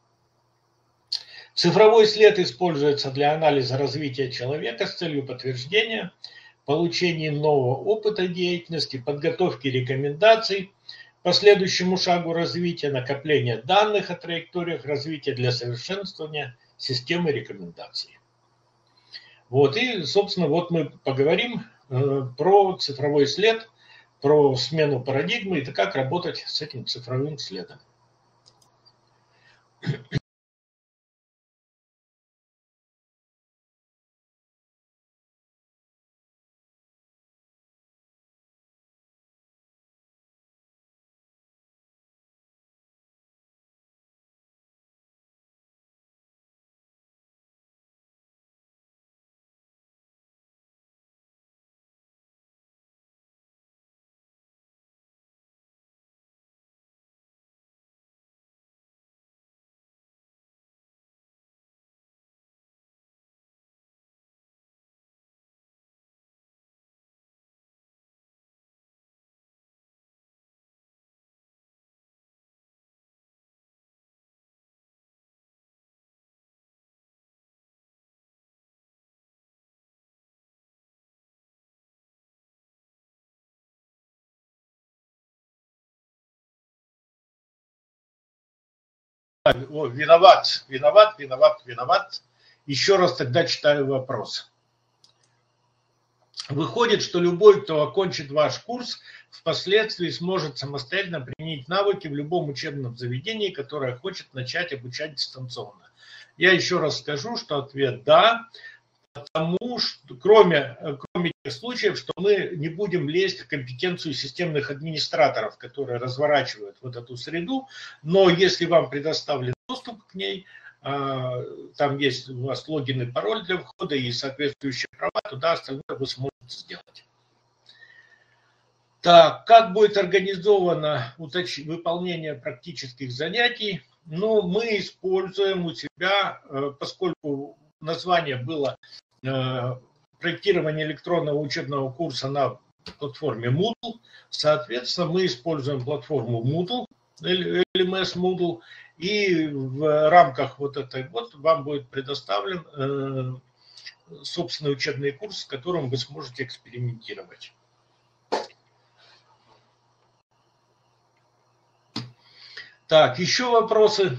Цифровой след используется для анализа развития человека с целью подтверждения, получения нового опыта деятельности, подготовки рекомендаций по следующему шагу развития, накопления данных о траекториях развития для совершенствования системы рекомендаций. Вот, и, собственно, вот мы поговорим э, про цифровой след, про смену парадигмы и как работать с этим цифровым следом. О, виноват, виноват, виноват, виноват. Еще раз тогда читаю вопрос. Выходит, что любой, кто окончит ваш курс, впоследствии сможет самостоятельно применить навыки в любом учебном заведении, которое хочет начать обучать дистанционно. Я еще раз скажу, что ответ «да», потому что, кроме, кроме тех случаев, что мы не будем лезть в компетенцию системных администраторов, которые разворачивают вот эту среду, но если вам предоставлен доступ к ней, там есть у вас логин и пароль для входа и соответствующие права, туда остальное вы сможете сделать. Так, как будет организовано выполнение практических занятий? Ну, мы используем у себя, поскольку название было проектирование электронного учебного курса на платформе Moodle, соответственно, мы используем платформу Moodle, эл эм эс Moodle, и в рамках вот этой вот вам будет предоставлен собственный учебный курс, с которым вы сможете экспериментировать. Так, еще вопросы?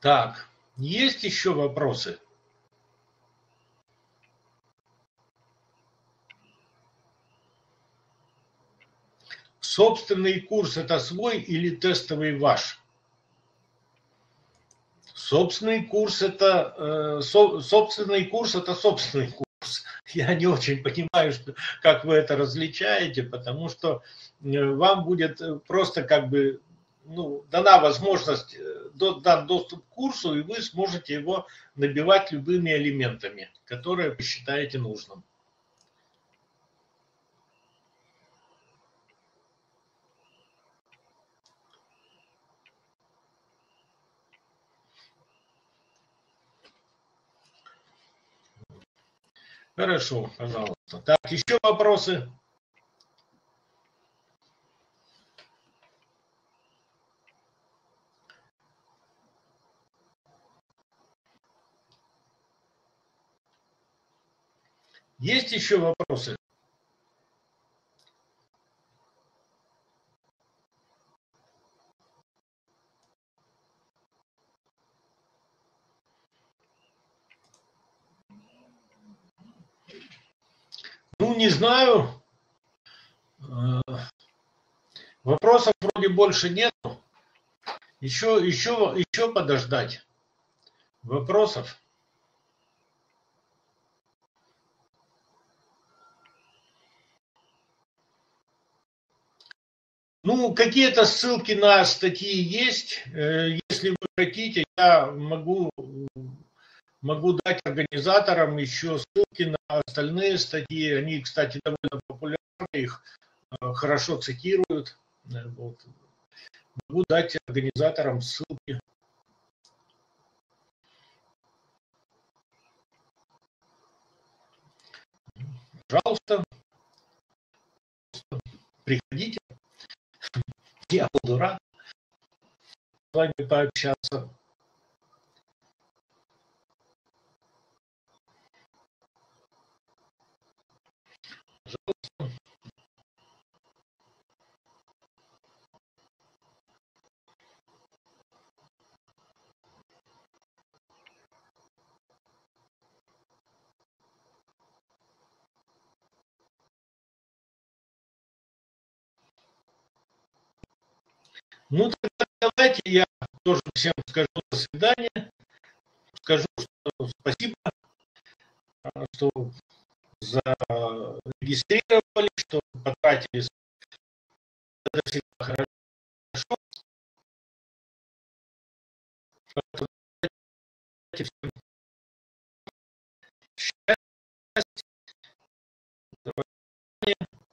Так, есть еще вопросы? Собственный курс – это свой или тестовый ваш? Собственный курс – это э, со, собственный курс – это собственный курс. Я не очень понимаю, что, как вы это различаете, потому что э, вам будет просто как бы ну, дана возможность, дан доступ к курсу, и вы сможете его набивать любыми элементами, которые вы считаете нужным. Хорошо, пожалуйста. Так, еще вопросы? Есть еще вопросы? Ну, не знаю. Вопросов вроде больше нет. Еще, еще, еще подождать. Вопросов? Ну, какие-то ссылки на статьи есть. Если вы хотите, я могу, могу дать организаторам еще ссылки на остальные статьи. Они, кстати, довольно популярны, их хорошо цитируют. Вот. Могу дать организаторам ссылки. Пожалуйста, приходите. Я буду рад с вами пообщаться. Пожалуйста. Ну, тогда давайте я тоже всем скажу до свидания. Скажу, что спасибо, что зарегистрировали, что потратили. Это всегда хорошо. Счастья. До свидания.